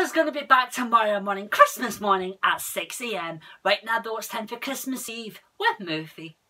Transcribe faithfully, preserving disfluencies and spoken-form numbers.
is going to be back tomorrow morning, Christmas morning at six a m. Right now though, it's time for Christmas Eve with Murphy.